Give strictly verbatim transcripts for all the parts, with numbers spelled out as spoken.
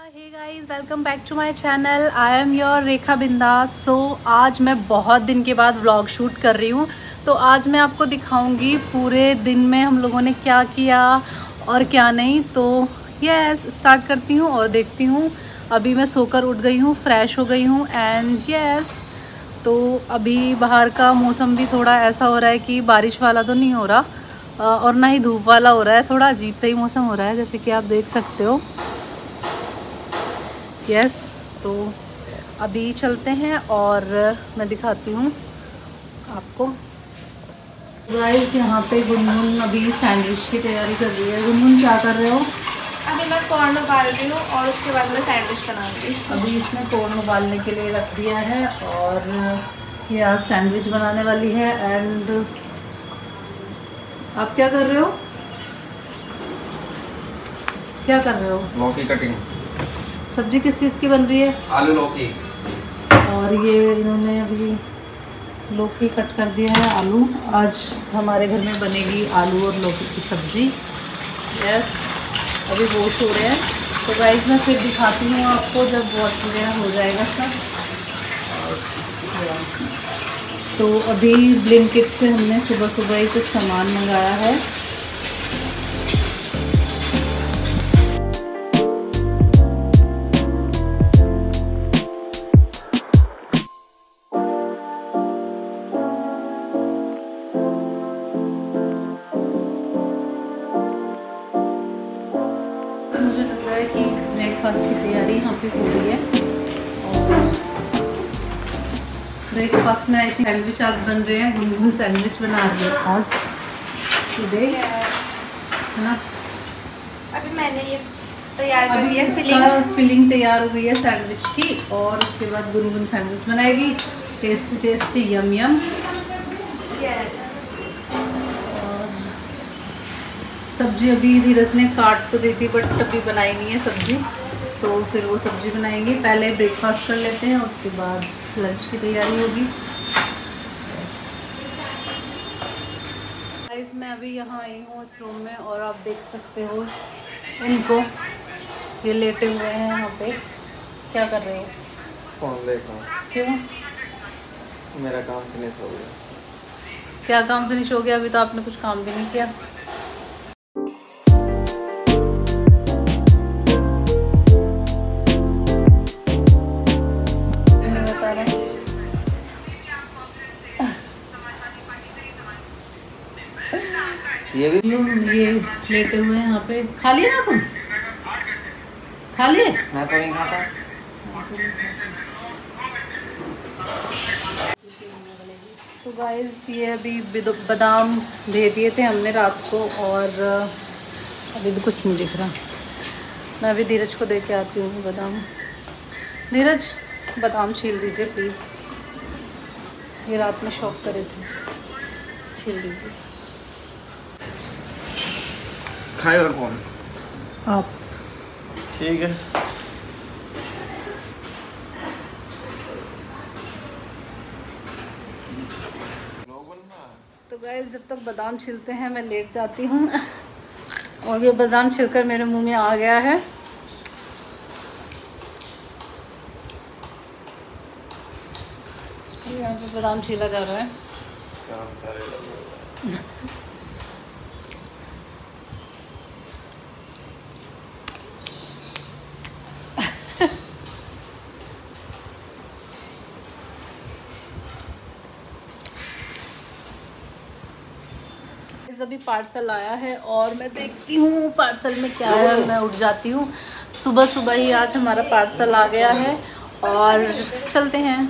Hey guys, welcome back to my channel. I am your Rekha Bindass. So आज मैं बहुत दिन के बाद व्लॉग शूट कर रही हूँ। तो आज मैं आपको दिखाऊंगी पूरे दिन में हम लोगों ने क्या किया और क्या नहीं। तो यस, स्टार्ट करती हूँ और देखती हूँ। अभी मैं सोकर उठ गई हूँ, फ्रेश हो गई हूँ एंड यस। तो अभी बाहर का मौसम भी थोड़ा ऐसा हो रहा है कि बारिश वाला तो नहीं हो रहा और ना ही धूप वाला हो रहा है, थोड़ा अजीब सा ही मौसम हो रहा है जैसे कि आप देख सकते हो। यस yes, तो अभी चलते हैं और मैं दिखाती हूँ आपको। गाइस, यहाँ पे गुनगुन अभी सैंडविच की तैयारी कर रही है। गुनगुन क्या कर रहे हो? अभी मैं कॉर्न उबाल रही हूँ और उसके बाद मैं सैंडविच बनाऊंगी। अभी इसने कॉर्न उबालने के लिए रख दिया है और ये आज सैंडविच बनाने वाली है। एंड आप क्या कर रहे हो? क्या कर रहे हो? लौकी कटिंग। सब्जी किस चीज़ की बन रही है? आलू लौकी। और ये इन्होंने अभी लौकी कट कर दिया है, आलू। आज हमारे घर में बनेगी आलू और लौकी की सब्जी। यस, अभी वॉश हो रहे हैं। तो गाइस, मैं फिर दिखाती हूँ आपको जब वॉश वगैरह हो जाएगा सब। तो अभी ब्लिंकिट से हमने सुबह सुबह ही कुछ सामान मंगाया है। मुझे लग रहा है कि ब्रेकफास्ट की तैयारी यहाँ पे हो रही है। और ब्रेकफास्ट में आई थिंक सैंडविच आज बन रहे हैं। गुनगुन सैंडविच बना रही है आज टुडे, है ना। अभी मैंने ये तैयार कर अभी दिया, इसका फिलिंग तैयार हो गई है सैंडविच की और उसके बाद गुनगुन सैंडविच बनाएगी। Tasty tasty yum yum. सब्जी अभी धीरज ने काट तो दी थी बट अभी बनाई नहीं है सब्जी, तो फिर वो सब्जी बनाएंगे। पहले ब्रेकफास्ट कर लेते हैं, उसके बाद लंच की तैयारी होगी। गाइस, मैं अभी यहाँ आई हूँ इस रूम में और आप देख सकते हो इनको, ये लेटे हुए हैं यहाँ पे। क्या कर रहे हो? फोन देखो। क्यों? मेरा काम फिनिश हो गया। क्या काम फिनिश हो गया? अभी तो आपने कुछ काम भी नहीं किया। ये भी ये लेटे हुए हैं यहाँ पे। खा लिए ना तुम? खा लिए? मैं तो नहीं खाता। तो गाइस, ये अभी बादाम दे दिए थे हमने रात को और अभी भी कुछ नहीं दिख रहा। मैं अभी धीरज को दे के आती हूँ बादाम। धीरज, बादाम छील दीजिए प्लीज़। ये रात में शॉप करे थे, छील दीजिए। खाएगा कौन? आप। ठीक है। तो गाइस, जब तक बादाम छिलते हैं मैं लेट जाती हूँ और ये बादाम छिलकर मेरे मुंह में आ गया है। यहाँ पे बादाम छीला जा रहा है। काम सारे लोग अभी पार्सल आया है और मैं देखती हूँ पार्सल में क्या है। मैं उठ जाती हूँ सुबह सुबह ही। आज हमारा पार्सल आ गया है और चलते हैं।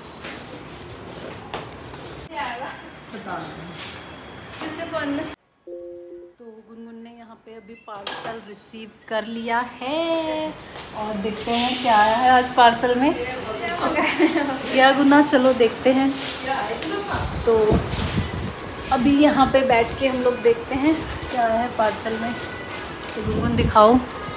तो गुनगुन ने यहाँ पे अभी पार्सल रिसीव कर लिया है और देखते हैं क्या आया है आज पार्सल में। क्या गुना, चलो देखते हैं। तो अभी यहाँ पे बैठ के हम लोग देखते हैं क्या है पार्सल में। तो गुनगुन दिखाओ।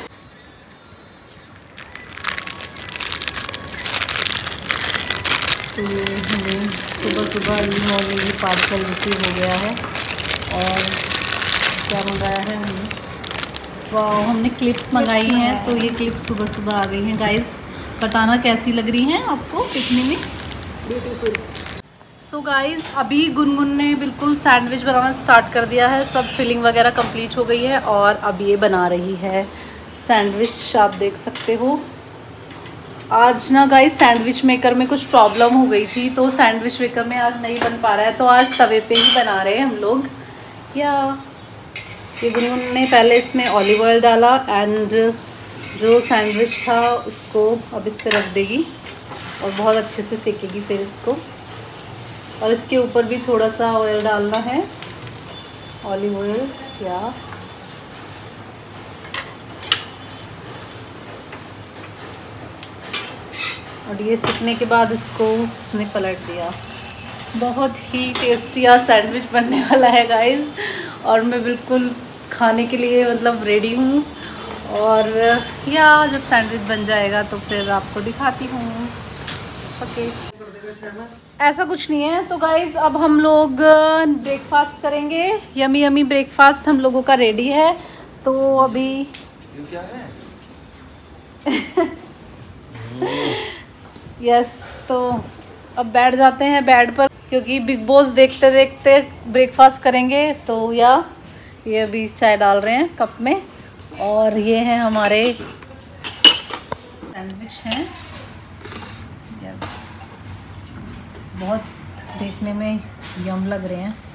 तो हमें सुबह सुबह अर्ली मॉर्निंग ही पार्सल रिसीव हो गया है और क्या मंगाया है हमने? वाह, हमने क्लिप्स मंगाई हैं, तो ये क्लिप्स सुबह सुबह आ गई हैं गाइस। बताना कैसी लग रही हैं आपको दिखने में। ब्यूटीफुल। सो गाइस, अभी गुनगुन ने बिल्कुल सैंडविच बनाना स्टार्ट कर दिया है। सब फिलिंग वगैरह कंप्लीट हो गई है और अब ये बना रही है सैंडविच। आप देख सकते हो। आज ना गाइस सैंडविच मेकर में कुछ प्रॉब्लम हो गई थी, तो सैंडविच मेकर में आज नहीं बन पा रहा है, तो आज तवे पे ही बना रहे हैं हम लोग। या ये गुनगुन ने पहले इसमें ऑलिव ऑयल डाला एंड जो सैंडविच था उसको अब इस पर रख देगी और बहुत अच्छे से सेकेगी फिर इसको। और इसके ऊपर भी थोड़ा सा ऑयल डालना है, ऑलिव ऑयल। या और ये सीखने के बाद इसको इसने पलट दिया। बहुत ही टेस्टी आज सैंडविच बनने वाला है गाइस, और मैं बिल्कुल खाने के लिए मतलब रेडी हूँ। और या जब सैंडविच बन जाएगा तो फिर आपको दिखाती हूँ। ओके, ऐसा कुछ नहीं है। तो गाइस अब हम लोग ब्रेकफास्ट करेंगे। यमी यमी ब्रेकफास्ट हम लोगों का रेडी है। तो अभी ये क्या है? यस yes, तो अब बैठ जाते हैं बेड पर, क्योंकि बिग बॉस देखते देखते ब्रेकफास्ट करेंगे। तो या ये अभी चाय डाल रहे हैं कप में, और ये हैं हमारे सैंडविच हैं। यस, बहुत देखने में यम लग रहे हैं।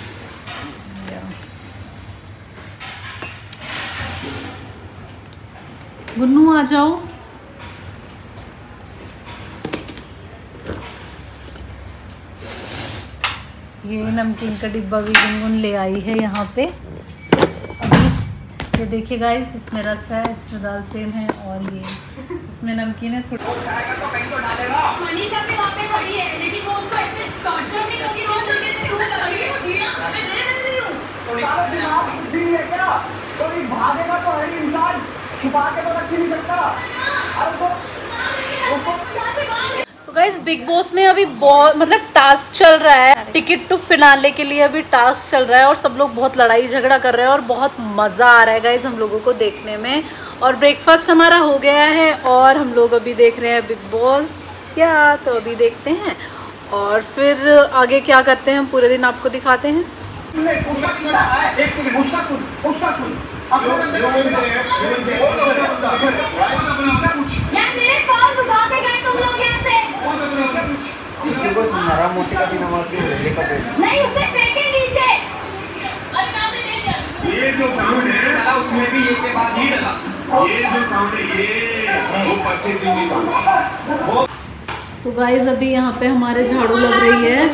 गुन्नू आ जाओ। ये नमकीन का डिब्बा भी गुनगुन ले आई है यहाँ पे। अभी ये देखिए गाइस, इसमें रस है, इसमें दाल सेम है, और ये इसमें नमकीन है थोड़ा। मनीषा भी वहाँ पे खड़ी है, लेकिन वो उसको ऐसे टॉर्चर नहीं करती, रोज करके तू खड़ी है, जी ना, मैं दे रही हूँ। सारा दिमाग बुद्धि है क्या? कोई भागेगा तो है इंसान, छुपा के तो रख ही नहीं सकता। अरे सो, सो तो गाइस बिग बॉस में अभी बहुत मतलब टास्क चल रहा है, टिकट टू फिनाले के लिए अभी टास्क चल रहा है, और सब लोग बहुत लड़ाई झगड़ा कर रहे हैं और बहुत मज़ा आ रहा है गाइस हम लोगों को देखने में। और ब्रेकफास्ट हमारा हो गया है और हम लोग अभी देख रहे हैं बिग बॉस। क्या तो अभी देखते हैं और फिर आगे क्या करते हैं हम पूरे दिन आपको दिखाते हैं। एक सेकंड, उसका सुन, उसका सुन। यार मेरे फोन उठा के गए तुम लोग यहाँ से। इसको कोई सुनारा मोटी का भी नमक के ले का पे नहीं, उसे फेंके नीचे। ये जो साउंड है उसमें भी ये के बाद ही डला। ये जो साउंड है ये वो पच्चीस इंची साउंड। तो गाइस अभी यहाँ पे हमारे झाड़ू लग रही है।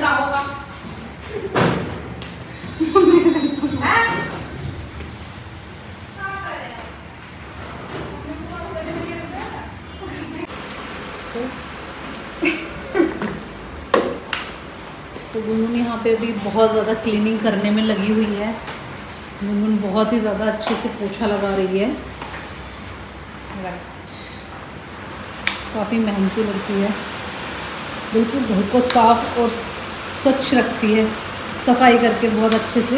तो गुनगुन यहाँ पे अभी बहुत ज़्यादा क्लीनिंग करने में लगी हुई है। गुनगुन बहुत ही ज़्यादा अच्छे से पोछा लगा रही है। राइट, काफ़ी मेहनती लड़की है, बिल्कुल घर को साफ और स्वच्छ रखती है, सफाई करके बहुत अच्छे से।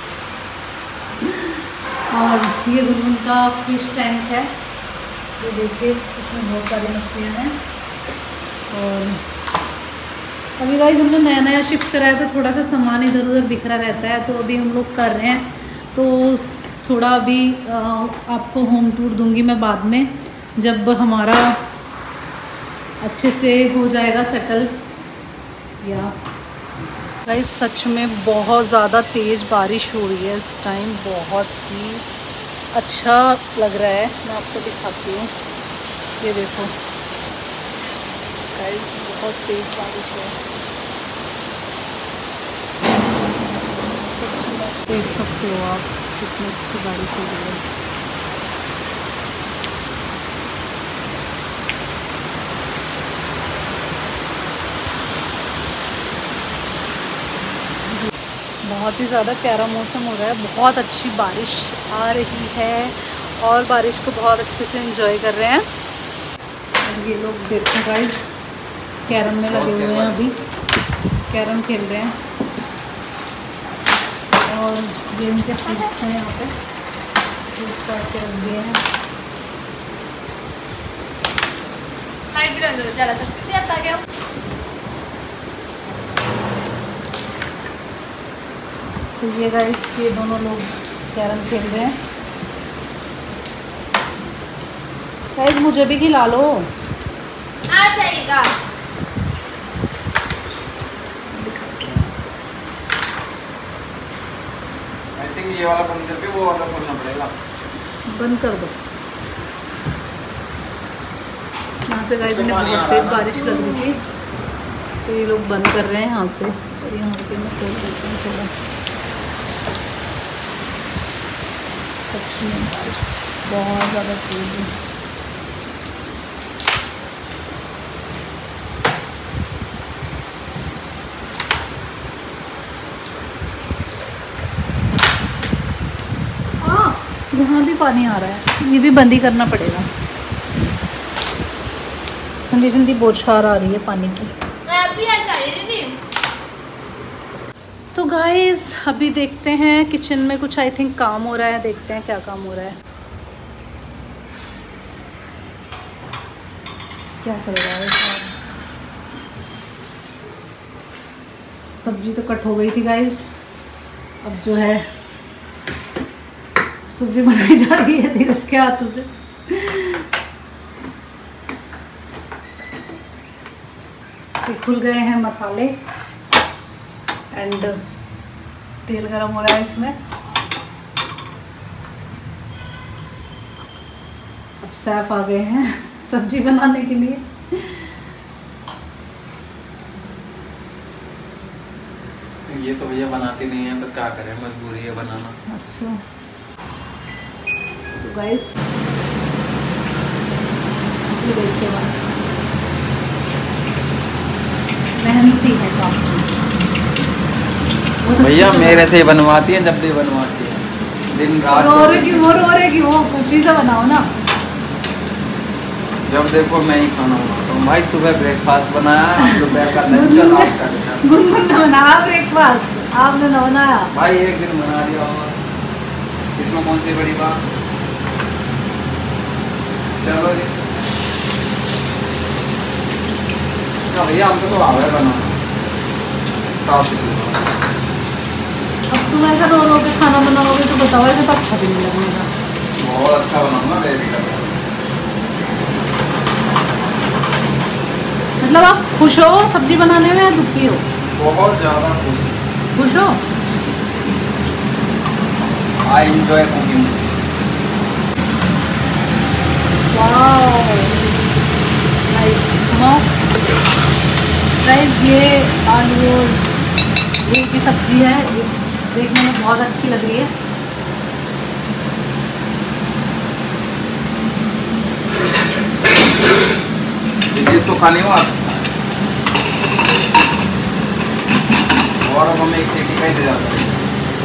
और ये गुनगुन का फिश टैंक है, ये देखिए इसमें बहुत सारी मछलियाँ हैं। और अभी गाइस हमने नया नया शिफ्ट कराया तो थोड़ा सा सामान इधर उधर बिखरा रहता है, तो अभी हम लोग कर रहे हैं। तो थोड़ा अभी आ, आपको होम टूर दूंगी मैं बाद में, जब हमारा अच्छे से हो जाएगा सेटल। या गाइस सच में बहुत ज़्यादा तेज़ बारिश हो रही है इस टाइम, बहुत ही अच्छा लग रहा है। मैं आपको दिखाती हूँ, ये देखो गाइस बहुत तेज़ बारिश है सच में, देख सकते हो आप कितनी अच्छी बारिश हो रही है। बहुत ही ज़्यादा प्यारा मौसम हो रहा है, बहुत अच्छी बारिश आ रही है और बारिश को बहुत अच्छे से एंजॉय कर रहे हैं। और ये लोग देखो गाइस कैरम में लगे हुए हैं, अभी कैरम खेल रहे हैं और ये उनके फ्रूट्स हैं यहाँ पे। जूस काट के रख दिए हैं। लाइट भी रख दो जला सकते हैं ताकि आप तो ये गाइस ये दोनों लोग कैरम खेल रहे हैं। गाइस मुझे भी खिला लो। आ जाएगा। आई थिंक ये वाला बंद करके वो वाला खोलना पड़ेगा। बंद कर दो। यहाँ से गाइस ने बहुत तेज बारिश लग रही थी तो ये लोग बंद कर रहे हैं यहाँ से, और यहाँ से मैं खोल देती हूँ थोड़ा। सच में बारिश बहुत ज़्यादा तेज है। यहाँ भी पानी आ रहा है, ये भी बंद ही करना पड़ेगा। ठंडी ठंडी बौछार आ रही है पानी की। आप भी आ जाइए दीदी। तो गाइस अभी देखते हैं किचन में कुछ आई थिंक काम हो रहा है, देखते हैं क्या काम हो रहा है। क्या चल रहा है? सब्जी तो कट हो गई थी गाइस, अब जो है सब्जी बनाई जा रही है धीरज के हाथों से। ये खुल गए हैं मसाले एंड तेल गरम हो रहा है इसमें। अब सैफ आ गए हैं सब्जी बनाने के लिए। ये तो भैया बनाती नहीं है तो क्या करें, मजबूरी है बनाना। अच्छा तो गाइस ये देखिए मेहनती है काफी। भैया मेरे से ही बनवाती है, जब भी बनवाती है दिन रात। रो रहे की वो रो रहे की वो खुशी से बनाओ ना। जब देखो मैं ही खाना बनाता हूँ भाई। सुबह ब्रेकफास्ट बनाया, दोपहर का लंच और रात का डिनर। गुनगुन ने बनाया ब्रेकफास्ट, आपने ना बनाया। भाई एक दिन बना दिया और इसमें कौन सी बड़ी बात। चलो जी भैया हमको तो आवे बनाना साफ सुथरा। अब तुम ऐसा रो रो के खाना बनाओगे तो बताओ, ऐसे तो अच्छा भी नहीं लगेगा। बहुत अच्छा बनाऊंगा बेबी का। मतलब आप खुश हो सब्जी बनाने में या दुखी हो? बहुत ज़्यादा खुश खुश हो? I enjoy cooking. Wow nice. Guys ये आलू और ये की सब्जी है, ये देखने में बहुत अच्छी लग रही है। इस चीज़ को खाने को आ सकता है और अब हमें एक सीटी का ही दे जाता है।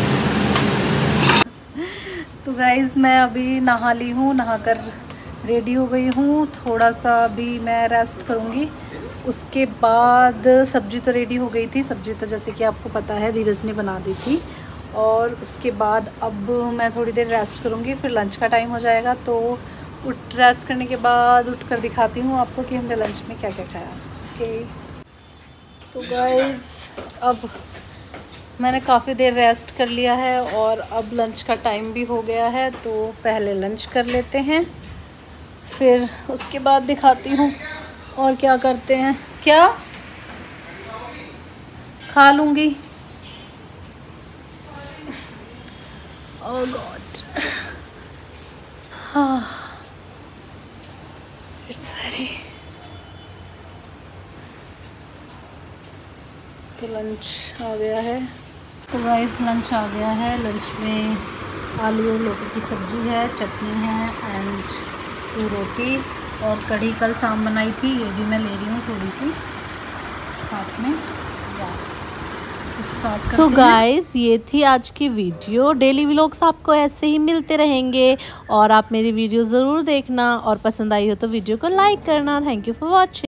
तो गाइस मैं अभी नहा ली हूँ, नहाकर रेडी हो गई हूँ। थोड़ा सा अभी मैं रेस्ट करूँगी, उसके बाद सब्जी तो रेडी हो गई थी। सब्जी तो जैसे कि आपको पता है धीरज ने बना दी थी, और उसके बाद अब मैं थोड़ी देर रेस्ट करूँगी, फिर लंच का टाइम हो जाएगा। तो उठ रेस्ट करने के बाद उठकर दिखाती हूँ आपको कि हमने लंच में क्या क्या खाया। ओके तो गाइस अब मैंने काफ़ी देर रेस्ट कर लिया है और अब लंच का टाइम भी हो गया है, तो पहले लंच कर लेते हैं, फिर उसके बाद दिखाती हूँ और क्या करते हैं। क्या खा लूँगी? ओह गॉड, हाँ इट्स वेरी। तो लंच आ गया है। तो गाइस लंच आ गया है। लंच में आलू और लौकी की सब्ज़ी है, चटनी है एंड दो रोटी और कढ़ी कल शाम बनाई थी, ये भी मैं ले रही हूँ थोड़ी सी साथ में। सो गाइस ये थी आज की वीडियो। डेली व्लॉग्स आपको ऐसे ही मिलते रहेंगे और आप मेरी वीडियो ज़रूर देखना, और पसंद आई हो तो वीडियो को लाइक करना। Thank you for watching.